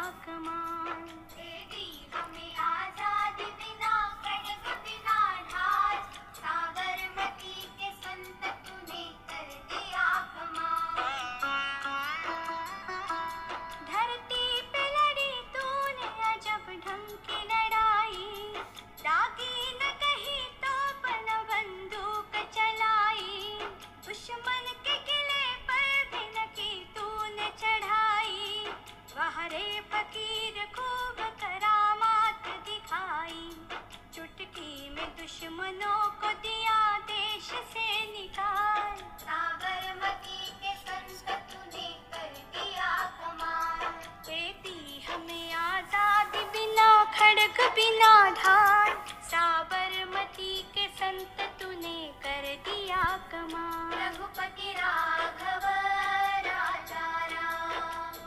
कमाल। दे दी हमें आजादी बिना खड़ग बिना ढाल, साबरमती के संत तूने कर दिया कमाल। धरती पे लड़ी तूने अजब ढंग की लड़ाई, दागी न कहीं तोप न बंदूक चलाई, दुश्मन के किले पर भी न की तूने चढ़ाई, वहाँ रे फकीर खूब करामात दिखाई, चुटकी में दुश्मनों को दिया देश से निकाल। साबरमती के संत तूने कर दिया कमाल। देती हमें आजादी बिना खड़ग बिना ढाल, साबरमती के संत तूने कर दिया कमाल। रघुपति राघव राजा राम,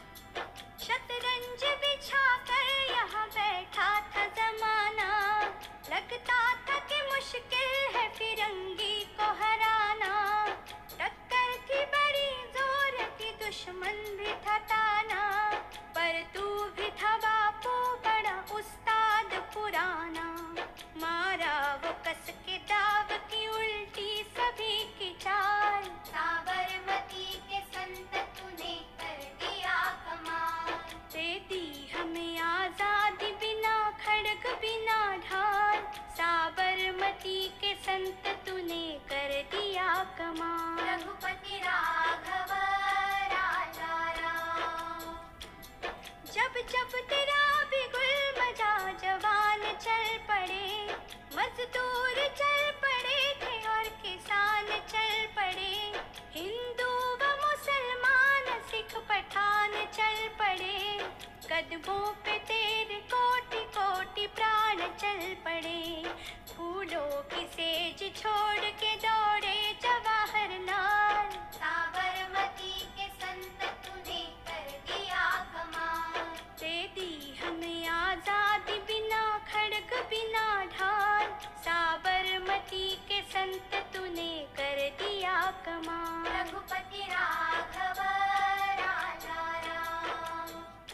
शतरंज बिछा कर यहाँ बैठा था जमाना, लगता था कि मुश्किल है फिरंगी को हराना, टक्कर थी बड़ी जोर की दुश्मन भी था ताना, पर तू भी था बापू बड़ा उस्ताद पुराना, मारा वो कस के दाव की उल्टी सभी की चाल। साबरमती के संत तूने कर दिया कमाल। देती हमें आजादी बिना खड़ग बिना ढाल, साबरमती के संत तूने कर दिया कमाल। रघुपति राघव राजा राम, जब जब तेरा भी गुल बजा जवान चल पड़े, मजदूर चल पड़े थे और किसान चल पड़े, हिंदू व मुसलमान सिख पठान चल पड़े, कदमों पे तेरे कोटि कोटि प्राण चल पड़े, फूलों की सेज छोड़ के दौड़े जवाहरलाल। साबरमती के संत तूने कर दिया कमाल। देती हमें आजादी बिना खड़ग बिना ढाल, साबरमती के संत तूने कर दिया कमाल। रघुपति राघव राजा राम,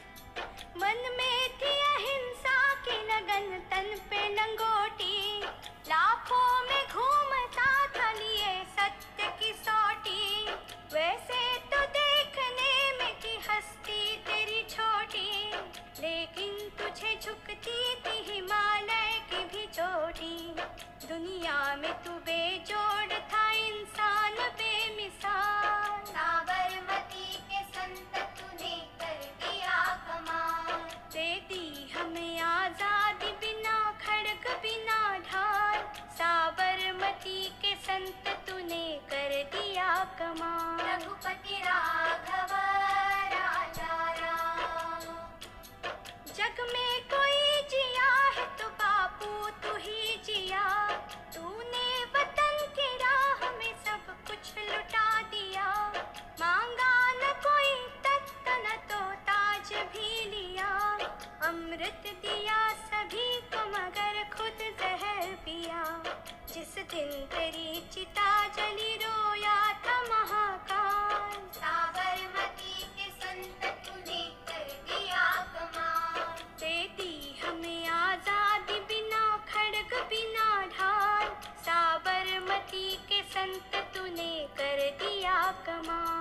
मन में थी अहिंसा की लगन तन पे लंगोटी, लाखों में घूमता था लिए सत्य की सौटी, वैसे तो देखने में थी हस्ती तेरी छोटी, लेकिन तुझे झुकती थी हिमालय की भी चोटी, दुनिया में तू बेजोड़ था इंसान बेमिसाल। साबरमती के संत तूने कर दिया कमाल। देती हमें आजादी बिना खड़ग बिना ढाल, साबरमती के संत तूने कर दिया कमाल। रघुपति राघव राजा राम, जग में कोई जिया है तो बापू तू ही जिया, तूने वतन की राह में सब कुछ लुटा दिया, मांगा न कोई तख्त न तो ताज भी लिया, अमृत दिया सभी को मगर खुद जहर पिया, जिस दिन तेरी चिता जली रोया था महाकाल। साबरमती के संत तूने कर दिया कमाल। देती हमें आजादी बिना खड़ग बिना ढाल, साबरमती के संत तूने कर दिया कमाल।